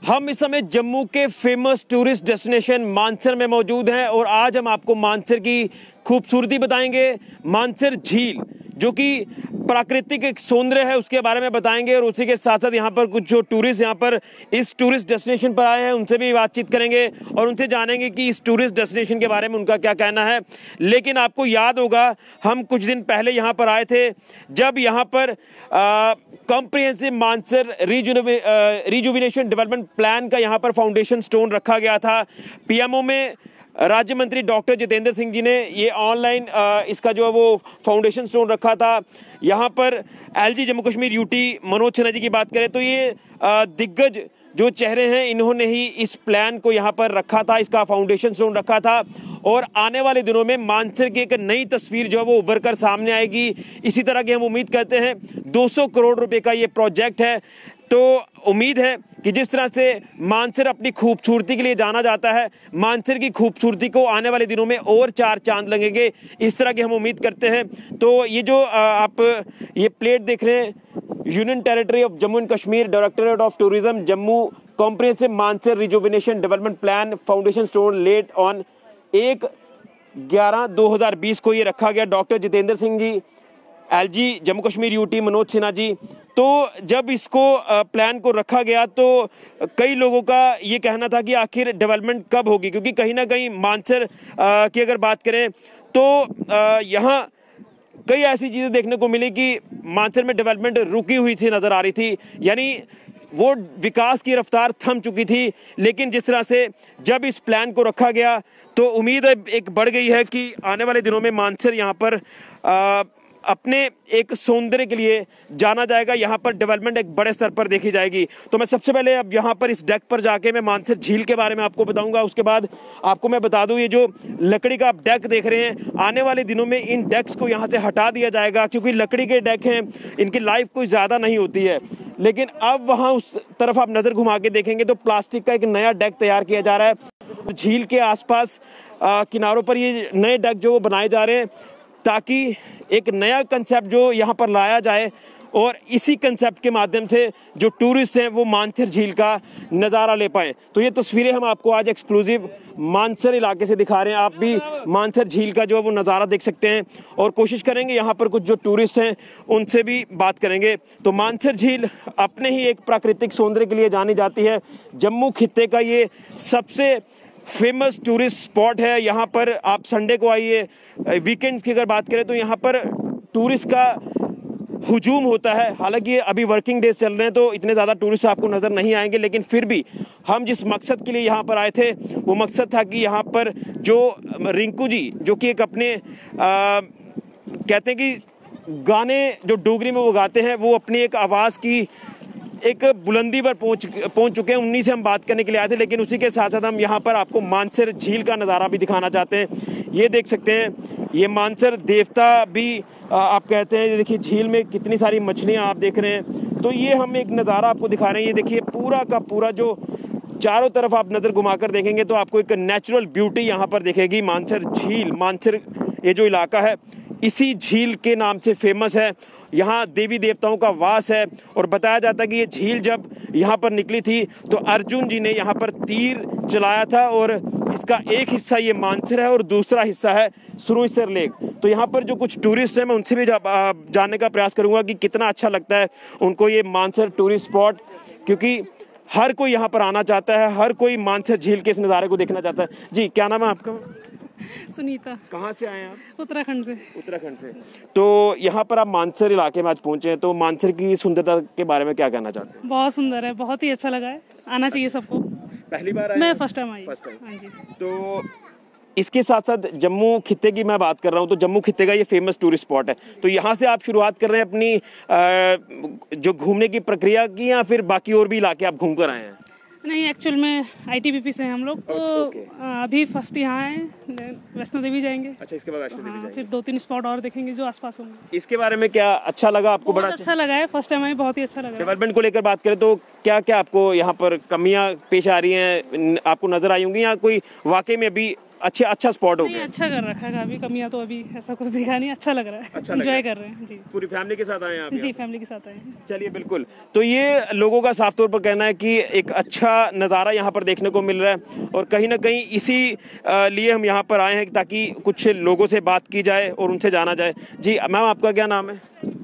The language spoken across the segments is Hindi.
हम इस समय जम्मू के फेमस टूरिस्ट डेस्टिनेशन मानसर में मौजूद हैं और आज हम आपको मानसर की खूबसूरती बताएंगे। मानसर झील जो कि प्राकृतिक एक सौंदर्य है उसके बारे में बताएंगे और उसी के साथ साथ यहाँ पर कुछ जो टूरिस्ट यहाँ पर इस टूरिस्ट डेस्टिनेशन पर आए हैं उनसे भी बातचीत करेंगे और उनसे जानेंगे कि इस टूरिस्ट डेस्टिनेशन के बारे में उनका क्या कहना है। लेकिन आपको याद होगा हम कुछ दिन पहले यहाँ पर आए थे जब यहाँ पर comprehensive Mansar rejuvenation development plan का यहाँ पर फाउंडेशन स्टोन रखा गया था। पीएमओ में राज्य मंत्री डॉक्टर जितेंद्र सिंह जी ने ये ऑनलाइन इसका जो है वो फाउंडेशन स्टोन रखा था। यहाँ पर एलजी जम्मू कश्मीर यूटी मनोज सिन्हा जी की बात करें तो ये दिग्गज जो चेहरे हैं इन्होंने ही इस प्लान को यहाँ पर रखा था, इसका फाउंडेशन स्टोन रखा था और आने वाले दिनों में मानसर की एक नई तस्वीर जो है वो उभर कर सामने आएगी। इसी तरह की हम उम्मीद करते हैं। 200 करोड़ रुपए का ये प्रोजेक्ट है तो उम्मीद है कि जिस तरह से मानसर अपनी खूबसूरती के लिए जाना जाता है, मानसर की खूबसूरती को आने वाले दिनों में और 4 चांद लगेंगे, इस तरह की हम उम्मीद करते हैं। तो ये जो आप ये प्लेट देख रहे हैं, union territory of Jammu and Kashmir, directorate of tourism Jammu, comprehensive Mansar rejuvenation development plan foundation stone laid on 1/11/2020 को ये रखा गया। Doctor Jitendra Singh ji, LG Jammu Kashmir UT Manoj Sinha ji. तो जब इसको प्लान को रखा गया तो कई लोगों का ये कहना था कि आखिर डेवलपमेंट कब होगी, क्योंकि कहीं ना कहीं मानसर की अगर बात करें तो यहाँ कई ऐसी चीज़ें देखने को मिली कि मानसर में डेवलपमेंट रुकी हुई थी, नज़र आ रही थी, यानी वो विकास की रफ्तार थम चुकी थी। लेकिन जिस तरह से जब इस प्लान को रखा गया तो उम्मीद एक बढ़ गई है कि आने वाले दिनों में मानसर यहाँ पर अपने एक सौंदर्य के लिए जाना जाएगा। यहाँ पर डेवलपमेंट एक बड़े स्तर पर देखी जाएगी। तो मैं सबसे पहले अब यहाँ पर इस डेक पर जाके मैं मानसर झील के बारे में आपको बताऊंगा। उसके बाद आपको मैं बता दूं, ये जो लकड़ी का आप डेक देख रहे हैं, आने वाले दिनों में इन डेक्स को यहाँ से हटा दिया जाएगा, क्योंकि लकड़ी के डेक हैं, इनकी लाइफ कोई ज़्यादा नहीं होती है। लेकिन अब वहाँ उस तरफ आप नज़र घुमा के देखेंगे तो प्लास्टिक का एक नया डेक तैयार किया जा रहा है। झील के आसपास किनारों पर ये नए डेक जो वो बनाए जा रहे हैं ताकि एक नया कंसेप्ट जो यहाँ पर लाया जाए और इसी कंसेप्ट के माध्यम से जो टूरिस्ट हैं वो मानसर झील का नज़ारा ले पाएँ। तो ये तस्वीरें हम आपको आज एक्सक्लूसिव मानसर इलाके से दिखा रहे हैं। आप भी मानसर झील का जो है वो नज़ारा देख सकते हैं और कोशिश करेंगे यहाँ पर कुछ जो टूरिस्ट हैं उनसे भी बात करेंगे। तो मानसर झील अपने ही एक प्राकृतिक सौंदर्य के लिए जानी जाती है। जम्मू खित्ते का ये सबसे फेमस टूरिस्ट स्पॉट है। यहाँ पर आप संडे को आइए, वीकेंड्स की अगर बात करें तो यहाँ पर टूरिस्ट का हुजूम होता है। हालांकि अभी वर्किंग डेज चल रहे हैं तो इतने ज़्यादा टूरिस्ट आपको नज़र नहीं आएंगे, लेकिन फिर भी हम जिस मकसद के लिए यहाँ पर आए थे वो मकसद था कि यहाँ पर जो रिंकू जी जो कि एक अपने कहते हैं कि गाने जो डोगरी में वो गाते हैं, वो अपनी एक आवाज़ की एक बुलंदी पर पहुंच चुके हैं। उन्हीं से हम बात करने के लिए आए थे, लेकिन उसी के साथ साथ हम यहाँ पर आपको मानसर झील का नज़ारा भी दिखाना चाहते हैं। ये देख सकते हैं, ये मानसर देवता भी आप कहते हैं। देखिए झील में कितनी सारी मछलियाँ आप देख रहे हैं। तो ये हम एक नज़ारा आपको दिखा रहे हैं। ये देखिए पूरा का पूरा जो चारों तरफ आप नज़र घुमाकर देखेंगे तो आपको एक नेचुरल ब्यूटी यहाँ पर दिखेगी। मानसर झील, मानसर ये जो इलाका है इसी झील के नाम से फेमस है। यहाँ देवी देवताओं का वास है और बताया जाता है कि ये झील जब यहाँ पर निकली थी तो अर्जुन जी ने यहाँ पर तीर चलाया था और इसका एक हिस्सा ये मानसर है और दूसरा हिस्सा है सुरुईसर लेक। तो यहाँ पर जो कुछ टूरिस्ट हैं मैं उनसे भी जानने का प्रयास करूँगा कि कितना अच्छा लगता है उनको ये मानसर टूरिस्ट स्पॉट, क्योंकि हर कोई यहाँ पर आना चाहता है, हर कोई मानसर झील के इस नज़ारे को देखना चाहता है। जी, क्या नाम है आपका? सुनीता। कहाँ से आए हैं आप? उत्तराखंड से। उत्तराखंड से। तो यहाँ पर आप मानसर इलाके में आज पहुंचे हैं, तो मानसर की सुंदरता के बारे में क्या कहना चाहते हैं? बहुत सुंदर है, बहुत ही अच्छा लगा है, आना चाहिए सबको। पहली बार आए? मैं फर्स्ट टाइम आई। हाँ जी। तो इसके साथ साथ जम्मू खित्ते की मैं बात कर रहा हूँ, तो जम्मू खित्ते का ये फेमस टूरिस्ट स्पॉट है, तो यहाँ से आप शुरुआत कर रहे हैं अपनी जो घूमने की प्रक्रिया की, या फिर बाकी और भी इलाके आप घूम कर आए हैं? नहीं, एक्चुअल में ITBP से हैं हम लोग, तो अभी फर्स्ट यहाँ आए, वैष्णो देवी जाएंगे। अच्छा, इसके बाद वैष्णो देवी जाएंगे। फिर 2-3 स्पॉट और देखेंगे जो आसपास होंगे। इसके बारे में क्या अच्छा लगा आपको? बड़ा अच्छा लगा है, फर्स्ट टाइम आए, बहुत ही अच्छा लगा। डेवलपमेंट को लेकर बात करें तो क्या क्या आपको यहाँ पर कमियाँ पेश आ रही हैं, आपको नजर आई होंगी, या कोई वाकई में अभी अच्छा स्पॉट हो नहीं, गया। अच्छा कर रखा है, अभी कमियां तो अभी ऐसा कुछ दिखा नहीं, अच्छा लग रहा है, अच्छा लग रहा एंजॉय है। कर रहे हैं जी। पूरी फैमिली के साथ आए हैं आप जी यहाँ? फैमिली के साथ आए हैं। चलिए बिल्कुल। तो ये लोगों का साफ तौर पर कहना है कि एक अच्छा नज़ारा यहाँ पर देखने को मिल रहा है और कहीं ना कहीं इसी लिए हम यहाँ पर आए हैं ताकि कुछ लोगों से बात की जाए और उनसे जाना जाए। जी मैम, आपका क्या नाम है?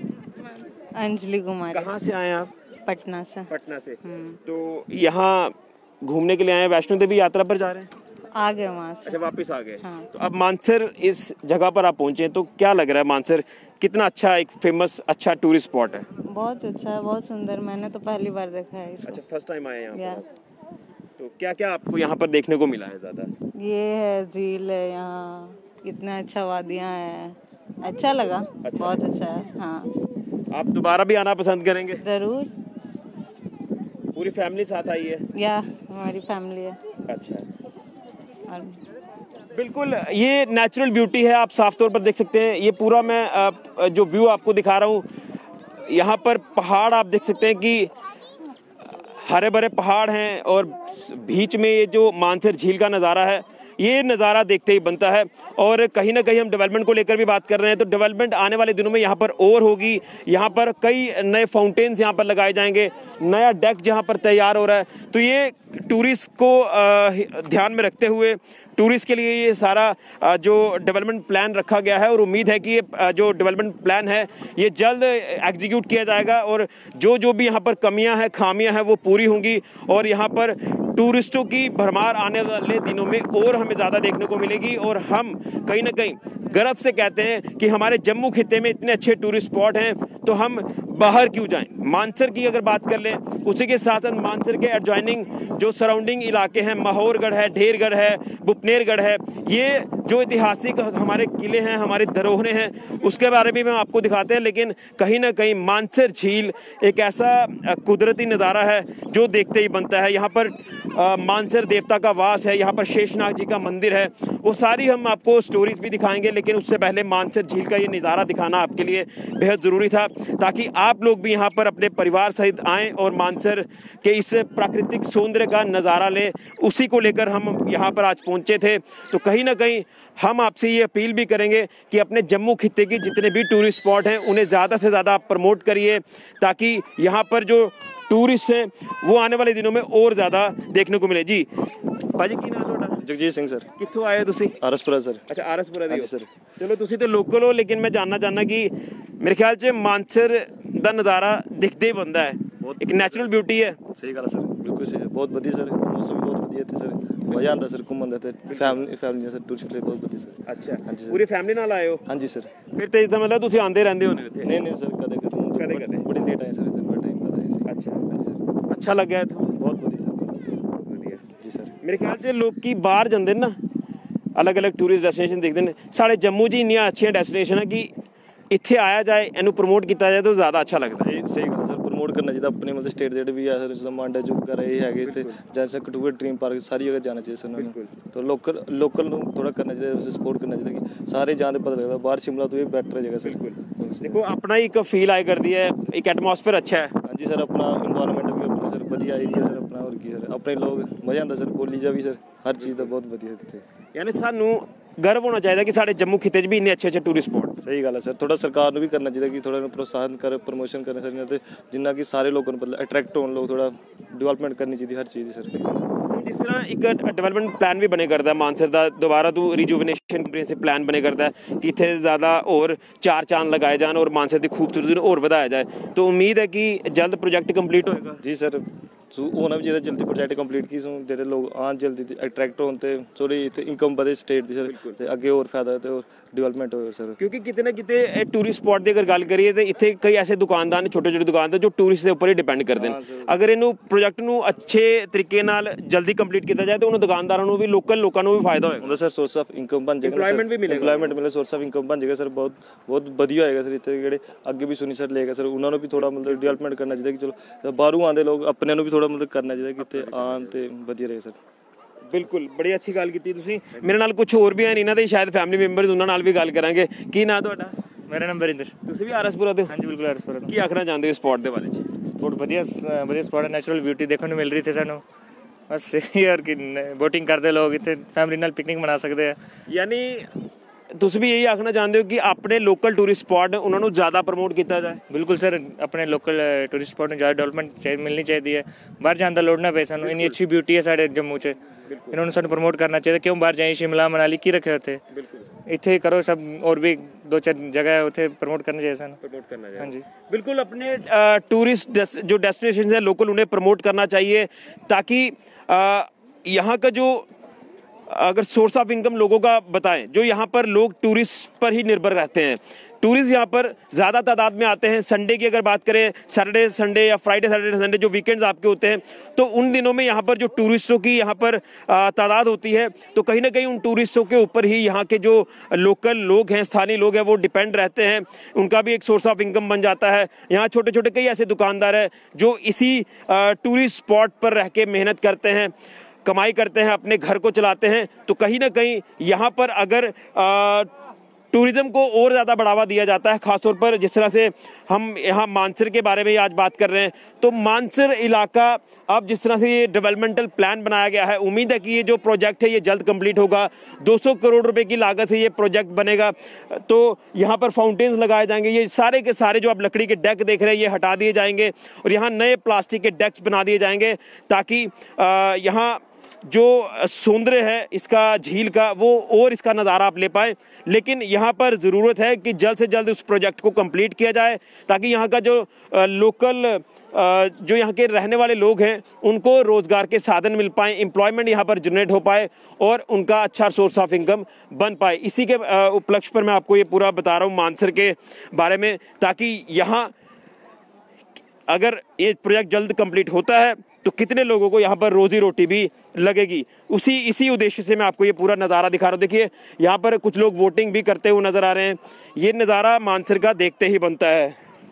अंजलि कुमारी। कहाँ से आए हैं आप? पटना से। पटना से। तो यहाँ घूमने के लिए आए हैं, वैष्णो देवी यात्रा पर जा रहे हैं? आ गए वहाँ से। अच्छा, वापस आ गए। हाँ। तो अब मानसर इस जगह पर आप पहुंचे हैं, तो क्या लग रहा है? मानसर कितना अच्छा एक फेमस अच्छा टूरिस्ट स्पॉट है। बहुत अच्छा है, बहुत सुंदर। मैंने तो पहली बार देखा है इसको। अच्छा, फर्स्ट टाइम आए हैं यहाँ या पर आप। तो क्या क्या आपको यहाँ पर देखने को मिला है ज़्यादा? ये है झील है यहाँ, इतना अच्छा वादियाँ है, अच्छा लगा। अच्छा। बहुत अच्छा है। हाँ आप दोबारा भी आना पसंद करेंगे? जरूर। पूरी फैमिली साथ आई है? या हमारी फैमिली है। अच्छा, और बिल्कुल। ये नेचुरल ब्यूटी है, आप साफ तौर पर देख सकते हैं। ये पूरा मैं जो व्यू आपको दिखा रहा हूँ, यहाँ पर पहाड़ आप देख सकते हैं कि हरे भरे पहाड़ हैं और बीच में ये जो मानसर झील का नज़ारा है, ये नज़ारा देखते ही बनता है। और कहीं ना कहीं हम डेवलपमेंट को लेकर भी बात कर रहे हैं, तो डेवलपमेंट आने वाले दिनों में यहाँ पर और होगी। यहाँ पर कई नए फाउंटेन्स यहाँ पर लगाए जाएंगे, नया डेक जहाँ पर तैयार हो रहा है। तो ये टूरिस्ट को ध्यान में रखते हुए टूरिस्ट के लिए ये सारा जो डेवलपमेंट प्लान रखा गया है और उम्मीद है कि ये जो डेवलपमेंट प्लान है ये जल्द एग्जीक्यूट किया जाएगा और जो भी यहाँ पर कमियां हैं, खामियां हैं, वो पूरी होंगी और यहाँ पर टूरिस्टों की भरमार आने वाले दिनों में और हमें ज़्यादा देखने को मिलेगी। और हम कहीं ना कहीं गर्व से कहते हैं कि हमारे जम्मू खित्ते में इतने अच्छे टूरिस्ट स्पॉट हैं, तो हम बाहर क्यों जाएं। मानसर की अगर बात कर लें, उसी के साथ साथ मानसर के एडजॉइनिंग जो सराउंडिंग इलाके हैं, माहौरगढ़ है, ढेरगढ़ है, भुपनेरगढ़ है, ये जो ऐतिहासिक हमारे किले हैं, हमारे धरोहरें हैं, उसके बारे में हम आपको दिखाते हैं। लेकिन कहीं ना कहीं मानसर झील एक ऐसा कुदरती नज़ारा है जो देखते ही बनता है। यहाँ पर मानसर देवता का वास है, यहाँ पर शेषनाग जी का मंदिर है, वो सारी हम आपको स्टोरीज भी दिखाएंगे। लेकिन उससे पहले मानसर झील का ये नज़ारा दिखाना आपके लिए बेहद ज़रूरी था, ताकि आप लोग भी यहाँ पर अपने परिवार सहित आएँ और मानसर के इस प्राकृतिक सौंदर्य का नज़ारा लें। उसी को लेकर हम यहाँ पर आज पहुँचे थे। तो कहीं ना कहीं हम आपसे ये अपील भी करेंगे कि अपने जम्मू खित्ते की जितने भी टूरिस्ट स्पॉट हैं उन्हें ज़्यादा से ज़्यादा प्रमोट करिए, ताकि यहाँ पर जो टूरिस्ट हैं वो आने वाले दिनों में और ज़्यादा देखने को मिले। जी भाजी, की नाम ਤੁਹਾਡਾ? जगजीत सिंह सर। कित्थों आए हो तुसी? आरसपुरा सर। अच्छा, आरसपुरा दी हो। सर। चलो तुसी तो लोकल हो, लेकिन मैं जानना चाहना कि मेरे ख्याल से मानसर ਦਾ ਨਜ਼ਾਰਾ ਦਿਖਦੇ ਹੀ ਬੰਦਾ ਹੈ, ਇੱਕ ਨੈਚੁਰਲ ਬਿਊਟੀ ਹੈ। सही गल सर, बिल्कुल सही। बहुत बढ़िया सर, मौसम भी बहुत बढ़िया थे सर, मजा आता सर घूमन दा ते फैमिली सर टूरिस्ट लिए बहुत बढ़िया सर। अच्छा, हाँ जी सर। ਪੂਰੀ ਫੈਮਿਲੀ ਨਾਲ ਆਏ ਹੋ? हाँ जी सर। ਫਿਰ ਤੇ ਇਹਦਾ ਮਤਲਬ ਤੁਸੀਂ ਆਂਦੇ ਰਹਿੰਦੇ ਹੋਣੇ ਉੱਥੇ? नहीं सर, कदे कदे-कदे। बड़ी लेट आए सर, बड़ा टाइम बाद आए सर। अच्छा, हाँ जी सर। अच्छा ਲੱਗਿਆ ਇੱਥੋਂ? बहुत बढ़िया सर, ਬਹੁਤ ਵਧੀਆ। जी सर। ਮੇਰੇ ਖਿਆਲ 'ਚ ਲੋਕੀ ਬਾਹਰ ਜਾਂਦੇ ਨੇ ਨਾ, ਅਲੱਗ-ਅਲੱਗ ਟੂਰਿਸਟ ਡੈਸਟੀਨੇਸ਼ਨ ਦੇਖਦੇ ਨੇ। ਸਾਡੇ ਜੰਮੂ 'ਚ ਇੰਨੀਆਂ ਅੱਛੀਆਂ ਡੈਸਟੀਨੇਸ਼ਨ ਹੈ ਕਿ ਇੱਥੇ ਆਇਆ ਜਾਏ, ਇਹਨੂੰ ਪ੍ਰਮੋਟ ਕੀਤਾ ਜਾਏ ਤਾਂ ਜ਼ਿਆਦਾ ਅੱਛਾ ਲੱਗਦਾ ਹੈ। सही गल सर, प्रमोट करना चाहिए अपने मतलब स्टेट जेह्ड़े भी है सर, जिसदा मांडा जो वगैरह ये है इत्थे, जैसे कठुआ ड्रीम पार्क, सारी जगह जाना चाहिए सर उन्होंने। तो लोकल ਨੂੰ थोड़ा करना चाहिए, उसे सपोर्ट करना चाहिए कि सारे जान पता लगता बाहर शिमला तो ये बेटर जगह सर। देखो अपना ही एक फील आए करती है, एक एटमॉस्फेयर अच्छा है। हाँ जी सर, अपना इन्वायरमेंट भी अपना सर बढ़िया एरिया सर अपना, और की सर अपने लोग मजा आता सर, बोली जा भी सर हर चीज़ का बहुत बढ़िया इत्थे। यानी सानू गर्व होना चाहिए कि साढ़े जम्मू खिते च भी इन्ने अच्छे अच्छे टूरिस्ट स्पॉट। सही गल है सर, थोड़ा सरकार ਨੂੰ भी करना चाहिए कि थोड़ा प्रोत्साहन कर, प्रमोशन करना सर, इन्हें जिन्ना कि सारे लोगों को मतलब अट्रैक्ट होने, लोग थोड़ा डेवलपमेंट करनी चाहिए हर चीज़ की सर। जिस तरह एक डेवलपमेंट प्लान भी बने करता है मानसर का, दोबारा तो रिजुविनेशन कम्प्रीहेंसिव प्लान बने करता है कि इतने ज़्यादा और चार चांद लगाए जान और मानसर की खूबसूरती और बढ़ाया जाए। तो उम्मीद है कि जल्द प्रोजेक्ट कंप्लीट होएगा। जी सर, होना भी चाहिए जल्दी प्रोजेक्ट कंप्लीट की, जेह्ड़े लोग आन जल्दी अट्रैक्ट होन ते थोड़ी इनकम बढ़े स्टेट दी सर, ते अगे और फायदा ते और डेवलपमेंट होए सर। क्योंकि किते ना किते टूरिस्ट स्पॉट की अगर गल करिए तो इतने कई ऐसे दुकानदार ने, छोटे छोटे दुकानदार जो टूरिस्ट के उपर ही डिपेंड करते हैं। अगर इनू प्रोजेक्ट नू अच्छे तरीके नाल जल्दी कंप्लीट किया जाए तो उन्होंने दुकानदारों को भी, लोकल लोगों को भी फायदा होएगा सर, सोर्स ऑफ इनकम बन जाएगा, एम्प्लॉयमेंट भी मिलेगा, एम्प्लॉयमेंट मिले, सोर्स ऑफ इनकम बन जाएगा सर, बहुत बढ़िया होएगा सर। इतने जेह्ड़े अगे भी सुनी सर लेगा सर, उन्होंने भी थोड़ा मतलब डेवलपमेंट करना चाहिए कि चलो बाहरों आते लोग अपने भी थोड़ा मतलब करना चाहिए कि इतने आन ते बढ़िया रहे सर। बिल्कुल, बड़ी अच्छी गल की तुसीं। मेरे नाल कुछ होर भी हैं, इन्हां दे शायद फैमिली मैंबर्स, उन्हां नाल भी गल करांगे। की नाम तुहाडा? मेरा नाम बरिंदर। तुसीं भी आरसपुरा दे? हाँ जी बिल्कुल आरसपुरा तो। की आखना चाहते हो स्पॉट के बारे में? स्पॉट बढ़िया स्पॉट है, नेचुरल ब्यूटी देखने को मिल रही थी सानू, बस यही और कि बोटिंग करते लोग इतने फैमिली नाल पिकनिक मना सकते हैं। यानी ਤੁਸੀਂ ਵੀ ਇਹੀ ਆਖਣਾ ਚਾਹੁੰਦੇ ਹੋ ਕਿ ਆਪਣੇ ਲੋਕਲ ਟੂਰਿਸਟ ਸਪੌਟ ਉਹਨਾਂ ਨੂੰ ਜ਼ਿਆਦਾ ਪ੍ਰਮੋਟ ਕੀਤਾ ਜਾਏ? बिल्कुल सर, अपने लोकल टूरिस्ट स्पॉट में ज़्यादा डेवलपमेंट मिलनी चाहिए। बाहर जाने दा लोड़ ना पे सानू, इन्नी अच्छी ब्यूटी है साढ़े जम्मू च, इन्होंने सानू प्रमोट करना चाहिए। क्यों बाहर जाए, शिमला मनाली की रखे होते, इतने करो सब, और भी 2-4 जगह है उसे प्रमोट करना चाहिए सानू, प्रमोट करना चाहिए। हाँ जी बिल्कुल, अपने टूरिस्ट जो डेस्टिनेशन है लोकल उन्हें प्रमोट करना चाहिए, ताकि यहाँ का जो अगर सोर्स ऑफ इनकम लोगों का बताएं, जो यहाँ पर लोग टूरिस्ट पर ही निर्भर रहते हैं, टूरिस्ट यहाँ पर ज़्यादा तादाद में आते हैं। संडे की अगर बात करें, सैटरडे संडे या फ्राइडे सैटरडे संडे जो वीकेंड्स आपके होते हैं, तो उन दिनों में यहाँ पर जो टूरिस्टों की यहाँ पर तादाद होती है, तो कहीं ना कहीं उन टूरिस्टों के ऊपर ही यहाँ के जो लोकल लोग हैं, स्थानीय लोग हैं, वो डिपेंड रहते हैं। उनका भी एक सोर्स ऑफ इनकम बन जाता है। यहाँ छोटे छोटे कई ऐसे दुकानदार हैं जो इसी टूरिस्ट स्पॉट पर रह के मेहनत करते हैं, कमाई करते हैं, अपने घर को चलाते हैं। तो कहीं ना कहीं यहाँ पर अगर टूरिज्म को और ज़्यादा बढ़ावा दिया जाता है, ख़ासतौर पर जिस तरह से हम यहाँ मानसर के बारे में आज बात कर रहे हैं, तो मानसर इलाका अब जिस तरह से ये डेवलपमेंटल प्लान बनाया गया है, उम्मीद है कि ये जो प्रोजेक्ट है ये जल्द कंप्लीट होगा। 200 करोड़ रुपए की लागत से ये प्रोजेक्ट बनेगा। तो यहाँ पर फाउंटेन्स लगाए जाएंगे, ये सारे के सारे जो आप लकड़ी के डेक देख रहे हैं ये हटा दिए जाएंगे और यहाँ नए प्लास्टिक के डेक्स बना दिए जाएंगे, ताकि यहाँ जो सौंदर्य है इसका झील का वो और इसका नज़ारा आप ले पाए। लेकिन यहाँ पर ज़रूरत है कि जल्द से जल्द उस प्रोजेक्ट को कंप्लीट किया जाए, ताकि यहाँ का जो लोकल जो यहाँ के रहने वाले लोग हैं उनको रोज़गार के साधन मिल पाए, एम्प्लॉयमेंट यहाँ पर जनरेट हो पाए और उनका अच्छा सोर्स ऑफ इनकम बन पाए। इसी के उपलक्ष्य पर मैं आपको ये पूरा बता रहा हूँ मानसर के बारे में, ताकि यहाँ अगर ये प्रोजेक्ट जल्द कंप्लीट होता है तो कितने लोगों को यहाँ पर रोजी रोटी भी लगेगी। इसी उद्देश्य से मैं आपको ये पूरा नज़ारा दिखा रहा हूँ। देखिए यहाँ पर कुछ लोग वोटिंग भी करते हुए नज़र आ रहे हैं। ये नज़ारा मानसर का देखते ही बनता है।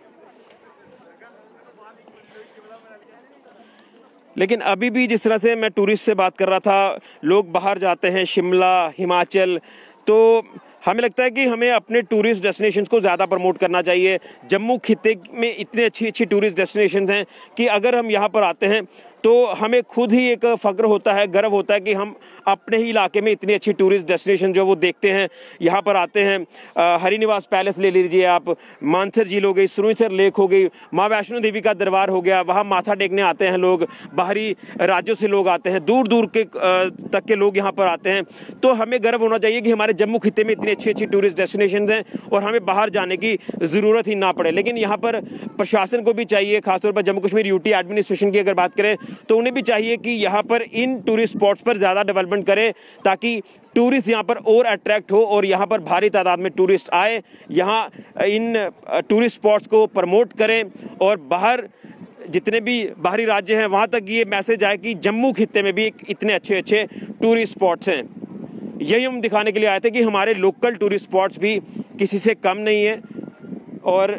लेकिन अभी भी जिस तरह से मैं टूरिस्ट से बात कर रहा था, लोग बाहर जाते हैं, शिमला, हिमाचल, तो हमें लगता है कि हमें अपने टूरिस्ट डेस्टिनेशंस को ज़्यादा प्रमोट करना चाहिए। जम्मू खित्ते में इतने अच्छी टूरिस्ट डेस्टिनेशंस हैं कि अगर हम यहाँ पर आते हैं तो हमें खुद ही एक फ़ख्र होता है, गर्व होता है कि हम अपने ही इलाके में इतनी अच्छी टूरिस्ट डेस्टिनेशन जो वो देखते हैं, यहाँ पर आते हैं। हरिनिवास पैलेस ले लीजिए आप, मानसर झील हो गई, सुरुईसर लेक हो गई, माँ वैष्णो देवी का दरबार हो गया, वहाँ माथा टेकने आते हैं लोग, बाहरी राज्यों से लोग आते हैं, दूर दूर के तक के लोग यहाँ पर आते हैं। तो हमें गर्व होना चाहिए कि हमारे जम्मू खित्ते में इतनी अच्छी टूरिस्ट डेस्टिनेशन हैं और हमें बाहर जाने की ज़रूरत ही ना पड़े। लेकिन यहाँ पर प्रशासन को भी चाहिए, खासतौर पर जम्मू कश्मीर यूटी एडमिनिस्ट्रेशन की अगर बात करें तो उन्हें भी चाहिए कि यहाँ पर इन टूरिस्ट स्पॉट्स पर ज़्यादा डेवलपमेंट करें, ताकि टूरिस्ट यहाँ पर और अट्रैक्ट हो और यहाँ पर भारी तादाद में टूरिस्ट आए, यहाँ इन टूरिस्ट स्पॉट्स को प्रमोट करें और बाहर जितने भी बाहरी राज्य हैं वहाँ तक ये मैसेज आए कि जम्मू खित्ते में भी इतने अच्छे टूरिस्ट स्पॉट्स हैं। यही हम दिखाने के लिए आए थे कि हमारे लोकल टूरिस्ट स्पॉट्स भी किसी से कम नहीं है और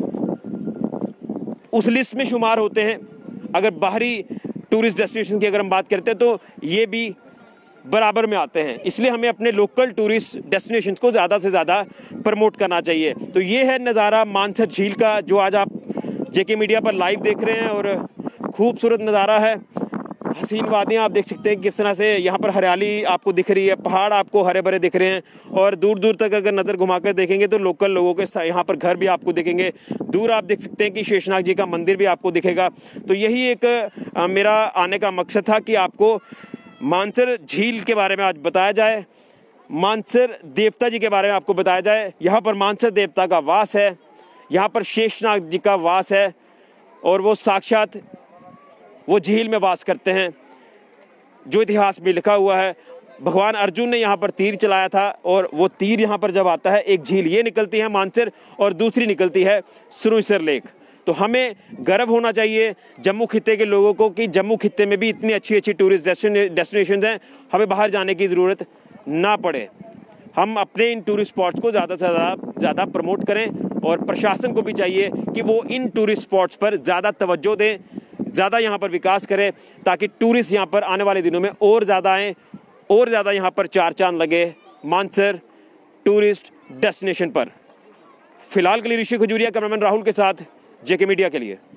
उस लिस्ट में शुमार होते हैं। अगर बाहरी टूरिस्ट डेस्टिनेशन की अगर हम बात करते हैं तो ये भी बराबर में आते हैं। इसलिए हमें अपने लोकल टूरिस्ट डेस्टिनेशंस को ज़्यादा से ज़्यादा प्रमोट करना चाहिए। तो ये है नज़ारा मानसर झील का जो आज आप जेके मीडिया पर लाइव देख रहे हैं और खूबसूरत नज़ारा है। हसीन वादियाँ आप देख सकते हैं किस तरह से यहाँ पर हरियाली आपको दिख रही है, पहाड़ आपको हरे भरे दिख रहे हैं और दूर दूर तक अगर नज़र घुमाकर देखेंगे तो लोकल लोगों के यहाँ पर घर भी आपको दिखेंगे। दूर आप देख सकते हैं कि शेषनाग जी का मंदिर भी आपको दिखेगा। तो यही एक मेरा आने का मकसद था कि आपको मानसर झील के बारे में आज बताया जाए, मानसर देवता जी के बारे में आपको बताया जाए। यहाँ पर मानसर देवता का वास है, यहाँ पर शेषनाग जी का वास है और वो साक्षात वो झील में वास करते हैं जो इतिहास में लिखा हुआ है। भगवान अर्जुन ने यहाँ पर तीर चलाया था और वो तीर यहाँ पर जब आता है, एक झील ये निकलती है मानसर और दूसरी निकलती है सुरुईसर लेक। तो हमें गर्व होना चाहिए जम्मू खित्ते के लोगों को कि जम्मू खित्ते में भी इतनी अच्छी टूरिस्ट डेस्टिनेशंस हैं, हमें बाहर जाने की ज़रूरत ना पड़े। हम अपने इन टूरिस्ट स्पॉट्स को ज़्यादा से ज़्यादा प्रमोट करें और प्रशासन को भी चाहिए कि वो इन टूरिस्ट स्पॉट्स पर ज़्यादा तवज्जो दें, ज़्यादा यहाँ पर विकास करें, ताकि टूरिस्ट यहाँ पर आने वाले दिनों में और ज़्यादा आएँ और ज़्यादा यहाँ पर चार चांद लगे मानसर टूरिस्ट डेस्टिनेशन पर। फिलहाल के लिए ऋषि खजूरिया, कैमरामैन राहुल के साथ जेके मीडिया के लिए।